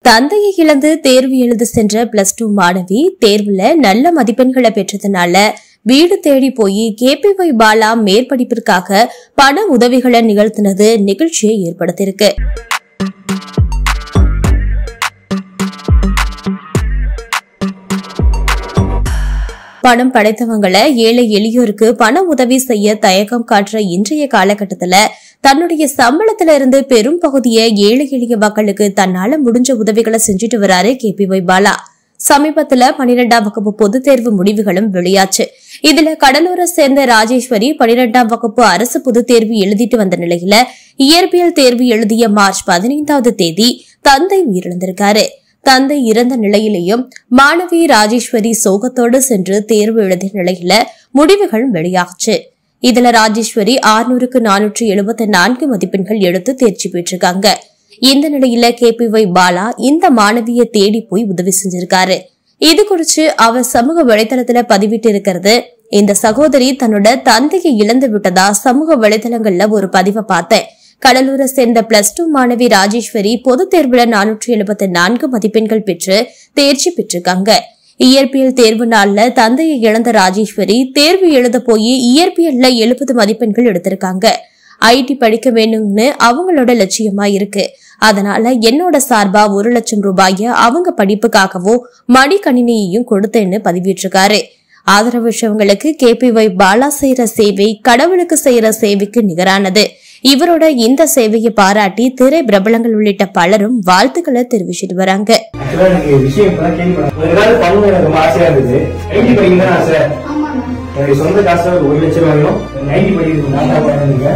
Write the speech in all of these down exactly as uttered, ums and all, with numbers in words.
தந்தையை இழந்து தேர்வு எழுத சென்ற பிளஸ் டூ மாணவி தேர்வுல நல்ல மதிப்பெண்களை பெற்றதுனால வீடு தேடி போய் கேபிஒய் பாலா மேற்படிப்பிற்காக பண உதவிகளை நிகழ்த்தினது நிகழ்ச்சியை ஏற்படுத்தியிருக்கு. பணம் படைத்தவங்களை ஏழை எளியோருக்கு பண உதவி செய்ய தயக்கம் காட்டுற இன்றைய காலகட்டத்துல தன்னுடைய சம்பளத்தில இருந்து பெரும் பகுதியை ஏழை எளிய மக்களுக்கு தன்னால முடிஞ்ச உதவிகளை செஞ்சுட்டு வராரு கேபிஒய் பாலா. சமீபத்துல பனிரெண்டாம் வகுப்பு பொதுத் தேர்வு முடிவுகளும் வெளியாச்சு. இதுல கடலூரை சேர்ந்த ராஜேஸ்வரி பனிரெண்டாம் வகுப்பு அரசு பொதுத் தேர்வு எழுதிட்டு வந்த நிலையில இயற்பியல் தேர்வு எழுதிய மார்ச் பதினைந்தாவது தேதி தந்தை உயிரிழந்திருக்காரு. தந்தை இறந்த நிலையிலேயும் மாணவி ராஜேஸ்வரி சோகத்தோடு சென்று தேர்வு எழுதிய நிலையில முடிவுகள் வெளியாச்சு. இதுல ராஜேஸ்வரி ஆறுநூறுக்கு நானூற்று எழுபத்தி நான்கு மதிப்பெண்கள் எடுத்து தேர்ச்சி பெற்றிருக்காங்க. இந்த நிலையில கேபிஒய் பாலா இந்த மாணவியை தேடி போய் உதவி செஞ்சிருக்காரு. இது குறிச்சு அவர் சமூக வலைதளத்துல பதிவிட்டு இருக்கிறது, இந்த சகோதரி தன்னோட தந்தையை இழந்து விட்டதா சமூக வலைதளங்கள்ல ஒரு பதிவை பார்த்தேன். கடலூரை சேர்ந்த பிளஸ் டூ மாணவி ராஜேஸ்வரி பொதுத் தேர்வுல நானூற்றி எழுபத்தி நான்கு மதிப்பெண்கள் பெற்று தேர்ச்சி பெற்றிருக்காங்க. இயற்பியல் தேர்வு நாள்ல தந்தையை இழந்த ராஜேஸ்வரி தேர்வு எழுத போய் இயற்பியல்ல எழுபது மதிப்பெண்கள் எடுத்திருக்காங்க. ஐடி படிக்க வேணும்னு அவங்களோட லட்சியமா இருக்கு. அதனால என்னோட சார்பா ஒரு லட்சம் ரூபாய அவங்க படிப்புக்காகவோ மடிக்கணினியையும் கொடுத்தேன்னு பதிவிட்டிருக்காரு. ஆதரவற்றவங்களுக்கு கேபிஒய் பாலா செய்யற சேவை கடவுளுக்கு செய்யற சேவைக்கு நிகரானது. இவரோட இந்த சேவையை பாராட்டி திரை பிரபலங்கள் உள்ளிட்ட பலரும் வாழ்த்துக்களை தெரிவிச்சிட்டு வராங்க. சொந்த காசு ஒரு லட்சம் ரூபாயும் நைன்டி படிக்கிறதுக்கு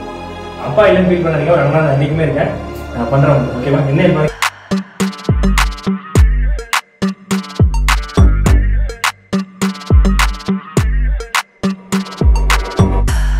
அப்பா இல்லைன்னு ஃபீல் பண்ணாதீங்க. ஒரு அண்ணா நான் என்னைக்குமே இருக்கேன், நான் பண்றேன். ஓகேவா? என்ன